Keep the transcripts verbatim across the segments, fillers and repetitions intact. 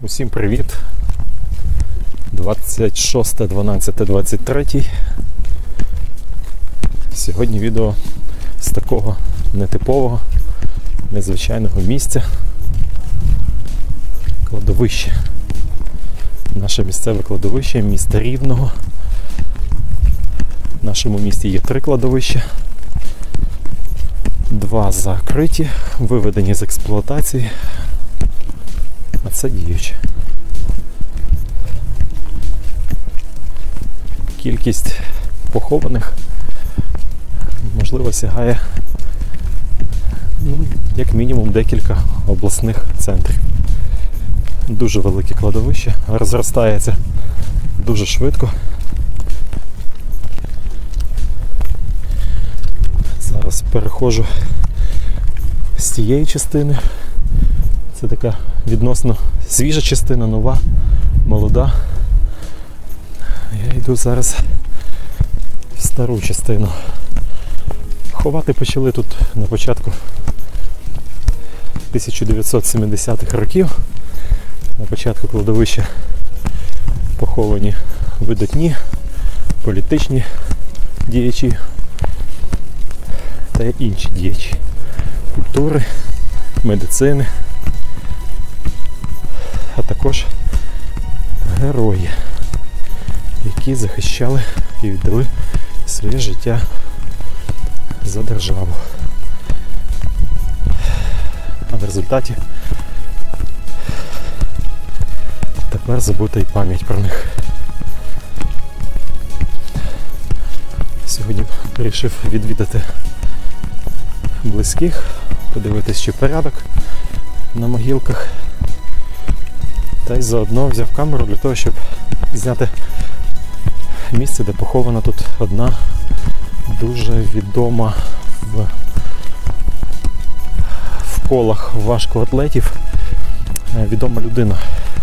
Усім привіт! двадцять шосте дванадцяте двадцять три. Сьогодні відео з такого нетипового, незвичайного місця. Кладовище. Наше місцеве кладовище міста Рівного. В нашому місті є три кладовища. Два закриті, виведені з експлуатації, а це діюче. Кількість похованих, можливо, сягає ну, як мінімум декілька обласних центрів. Дуже велике кладовище, розростається дуже швидко. Зараз переходжу з цієї частини. Це така відносно свіжа частина, нова, молода. Я йду зараз в стару частину. Ховати почали тут на початку тисяча дев'ятсот сімдесятих років. На початку кладовища поховані видатні політичні діячі та інші діячі культури, медицини, а також герої, які захищали і віддали своє життя за державу. А в результаті тепер забута і пам'ять про них. Сьогодні вирішив відвідати близьких, подивитись, чи порядок на могилках. Та й заодно взяв камеру для того, щоб зняти місце, де похована тут одна дуже відома в, в колах важкоатлетів відома людина.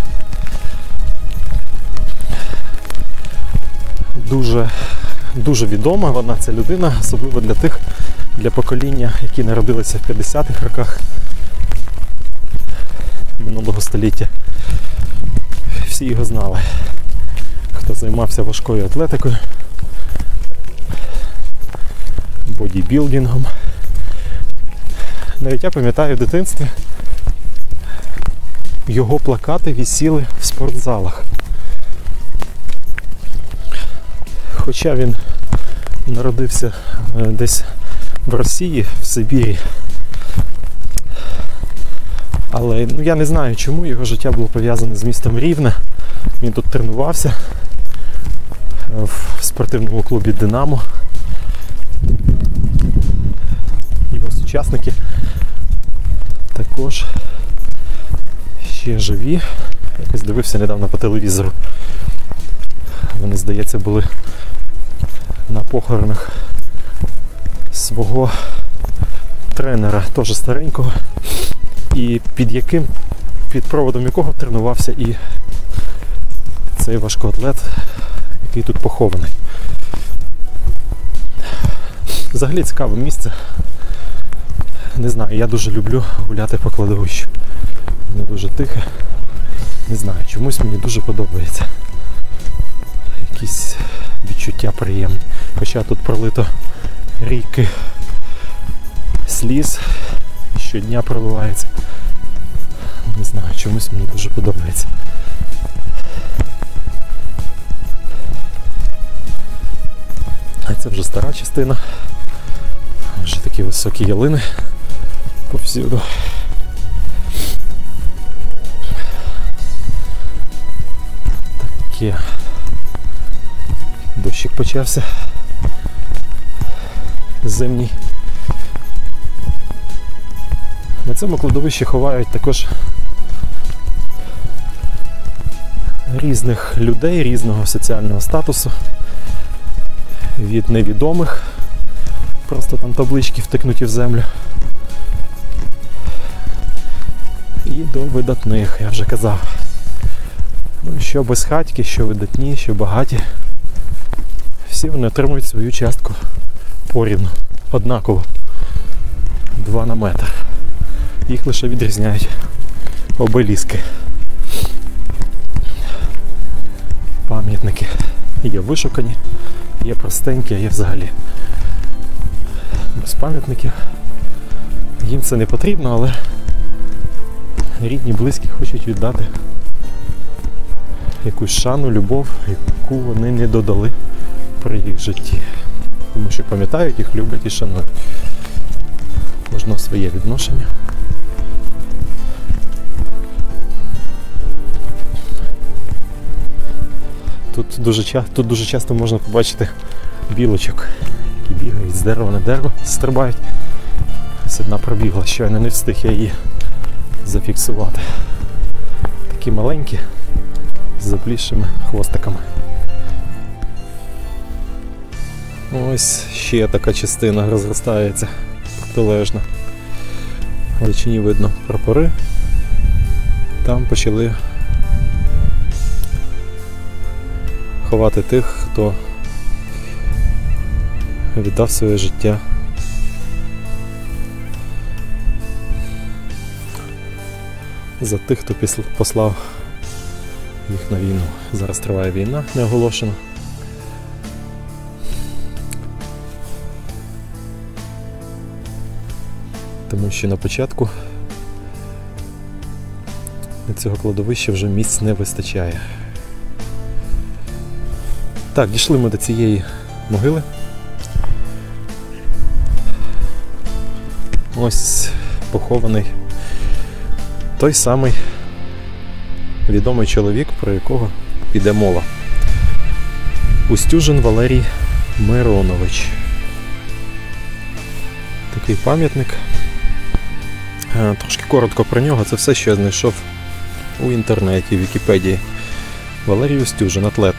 Дуже, дуже відома вона, ця людина, особливо для тих, для покоління, які народилися в п'ятдесятих роках минулого століття. Всі його знали, хто займався важкою атлетикою, бодібілдингом. Навіть я пам'ятаю в дитинстві, його плакати висіли в спортзалах. Хоча він народився десь в Росії, в Сибірі. Але ну, я не знаю, чому його життя було пов'язане з містом Рівне. Він тут тренувався в спортивному клубі «Динамо». Його сучасники також ще живі. Якось дивився недавно по телевізору. Вони, здається, були на похоронах свого тренера, теж старенького, і під яким, під проводом якого тренувався і цей важкоатлет, який тут похований. Взагалі цікаве місце. Не знаю, я дуже люблю гуляти по кладовищу. Воно дуже тихе. Не знаю, чомусь мені дуже подобається. Якісь відчуття приємні. Хоча тут пролито ріки сліз, щодня проливається. Не знаю, чомусь мені дуже подобається. А це вже стара частина. Вже такі високі ялини повсюду. Таке. Дощик почався. Зимній. На цьому кладовищі ховають також різних людей, різного соціального статусу. Від невідомих, просто там таблички втикнуті в землю, і до видатних, я вже казав. Ну, що безхатьки, що видатні, що багаті, всі вони отримують свою частку порівну, однаково, два на метр. Їх лише відрізняють обеліски. Є вишукані, є простенькі, а є взагалі без пам'ятників. Їм це не потрібно, але рідні, близькі хочуть віддати якусь шану, любов, яку вони не додали при їх житті. Тому що пам'ятають їх, люблять і шанують. Кожного своє відношення. Тут дуже, тут дуже часто можна побачити білочок, які бігають з дерева на дерево, стрибають. Ось одна пробігла, щойно не встиг я її зафіксувати. Такі маленькі, з заплісшими хвостиками. Ось ще така частина розростається протилежно. В далечині видно прапори. Там почали ховати тих, хто віддав своє життя за тих, хто послав їх на війну. Зараз триває війна, не оголошена. Тому що на початку цього кладовища вже місць не вистачає. Так, дійшли ми до цієї могили. Ось похований той самий відомий чоловік, про якого піде мова. Устюжин Валерій Миронович. Такий пам'ятник. Трошки коротко про нього. Це все, що я знайшов у інтернеті, в Вікіпедії. Валерій Устюжин, атлет.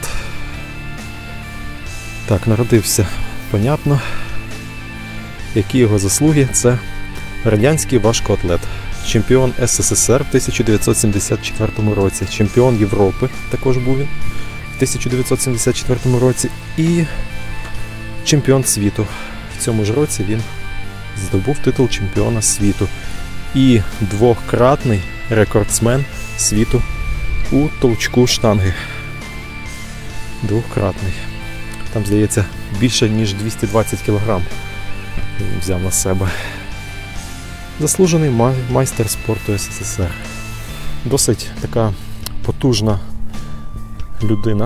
Так, народився, понятно. Які його заслуги? Це радянський важкоатлет. Чемпіон ес ес ес ер в тисяча дев'ятсот сімдесят четвертому році. Чемпіон Європи також був він в тисяча дев'ятсот сімдесят четвертому році. І чемпіон світу. В цьому ж році він здобув титул чемпіона світу. І двократний рекордсмен світу у товчку штанги. Двократний. Там, здається, більше ніж двісті двадцять кілограм він взяв на себе. Заслужений майстер спорту ес ес ес ер. Досить така потужна людина.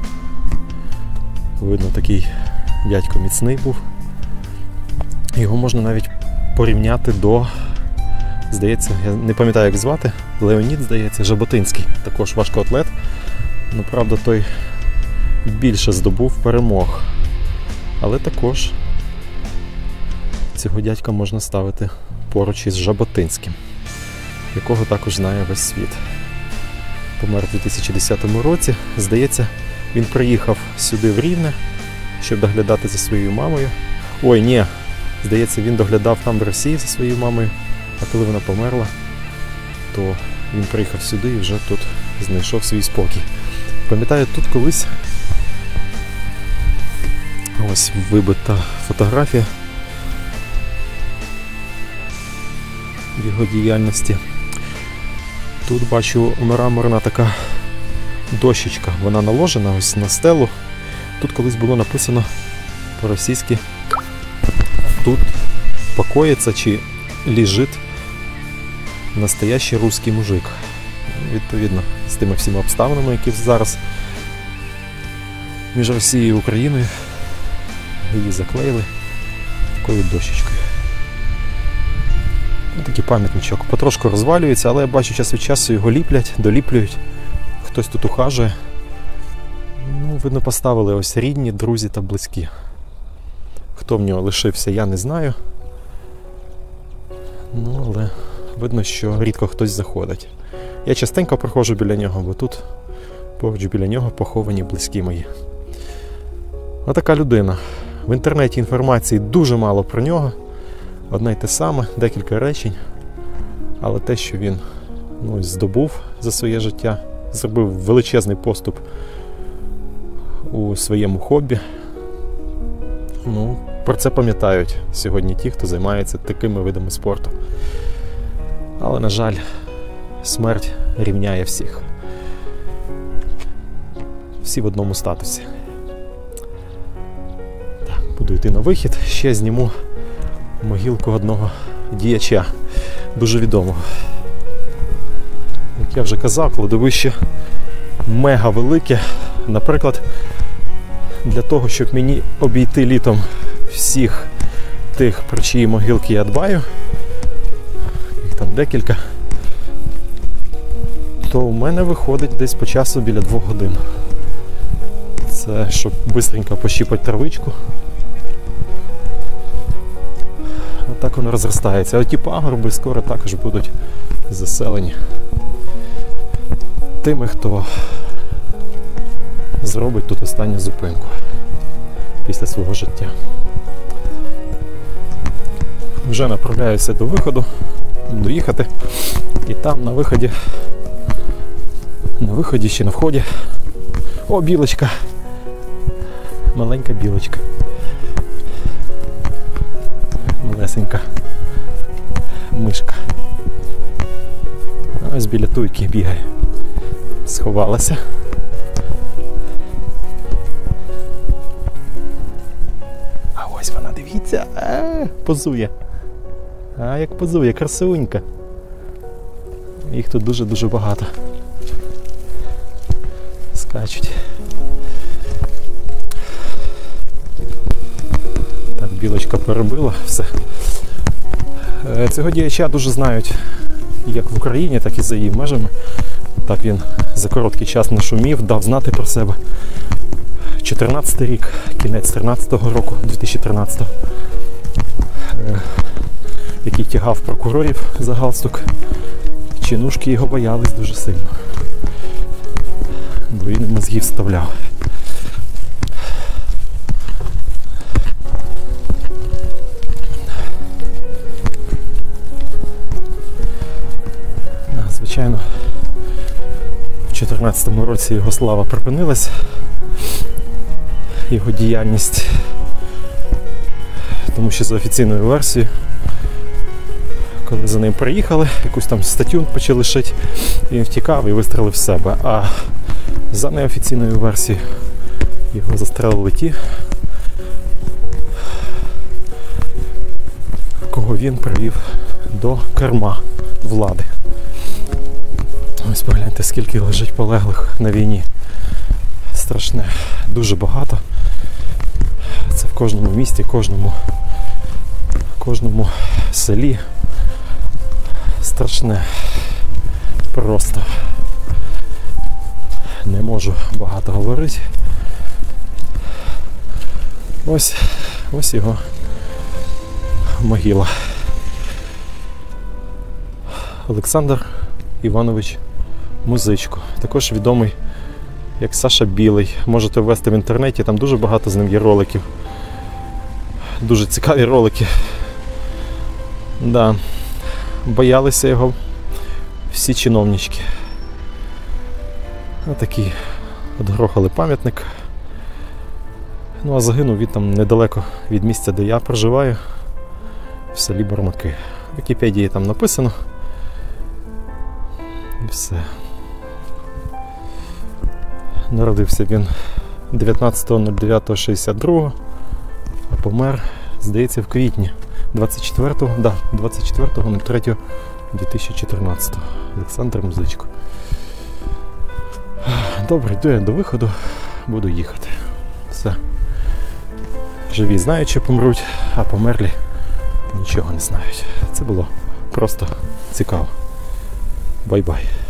Видно, такий дядько міцний був. Його можна навіть порівняти до, здається, я не пам'ятаю, як звати, Леонід, здається, Жаботинський. Також важкоатлет. Ну, правда, той більше здобув перемог. Але також цього дядька можна ставити поруч із Жаботинським, якого також знає весь світ. Помер у дві тисячі десятому році. Здається, він приїхав сюди в Рівне, щоб доглядати за своєю мамою. Ой, ні, здається, він доглядав там в Росії за своєю мамою, а коли вона померла, то він приїхав сюди і вже тут знайшов свій спокій. Пам'ятаю, тут колись ось вибита фотографія в його діяльності. Тут бачу мраморна така дощечка, вона наложена ось на стелу. Тут колись було написано по-російськи: тут покоїться чи лежить настоящий русский мужик. Відповідно, з тими всіма обставинами, які зараз між Росією і Україною, її заклеїли такою дощечкою. Такий пам'ятничок. Потрошку розвалюється, але я бачу, час від часу його ліплять, доліплюють. Хтось тут ухажує. Ну, видно, поставили ось рідні, друзі та близькі. Хто в нього лишився, я не знаю. Ну, але видно, що рідко хтось заходить. Я частенько проходжу біля нього, бо тут поруч біля нього поховані близькі мої. Отака людина. В інтернеті інформації дуже мало про нього. Одне й те саме, декілька речень. Але те, що він ну, здобув за своє життя, зробив величезний поступ у своєму хобі. Ну, про це пам'ятають сьогодні ті, хто займається такими видами спорту. Але, на жаль, смерть рівняє всіх. Всі в одному статусі. Буду йти на вихід, ще зніму могилку одного діяча, дуже відомого. Як я вже казав, кладовище мега велике. Наприклад, для того, щоб мені обійти літом всіх тих, про чиї могилки я дбаю, їх там декілька, то у мене виходить десь по часу біля двох годин. Це щоб швидко пощіпати травичку. Отак воно розростається. А ті пагорби скоро також будуть заселені тими, хто зробить тут останню зупинку після свого життя. Вже направляюся до виходу, буду їхати, і там на виході, на виході ще на вході, о, білочка, маленька білочка, малесенька мишка, ось біля туйки бігає, сховалася. А ось вона, дивіться, а, позує. А як позує, красунька. Їх тут дуже-дуже багато. Скачуть. Так, білочка перебила все. Цього діяча дуже знають як в Україні, так і за її межами. Так він за короткий час нашумів, дав знати про себе. чотирнадцятий рік, кінець тринадцятого року, дві тисячі тринадцятого, який тягав прокурорів за галстук. Чинушки його боялись дуже сильно, бо він мозгів вставляв. Звичайно, в чотирнадцятому році його слава припинилась, його діяльність, тому що за офіційною версією, коли за ним приїхали, якусь там статтю почали шити, він втікав і вистрелив в себе. А за неофіційною версією його застрелили ті, кого він привів до керма влади. Ось погляньте, скільки лежить полеглих на війні. Страшне. Дуже багато. Це в кожному місті, кожному, кожному селі. Страшне. Просто. Не можу багато говорити. Ось, ось його могила. Олександр Іванович Музичко. Також відомий як Саша Білий. Можете ввести в інтернеті, там дуже багато з ним є роликів. Дуже цікаві ролики. Да. Боялися його всі чиновнички. Отакий отгрохали пам'ятник. Ну а загинув він там недалеко від місця, де я проживаю, в селі Бармаки. В Вікіпедії там написано. І все. Народився він дев'ятнадцятого дев'ятого шістдесят другого, а помер, здається, в квітні двадцять четвертого, да, двадцять четвертого третього дві тисячі чотирнадцятого. Олександр Музичко. Добре, йду я до виходу, буду їхати. Все. Живі знають, що помруть, а померлі нічого не знають. Це було просто цікаво. Бай-бай.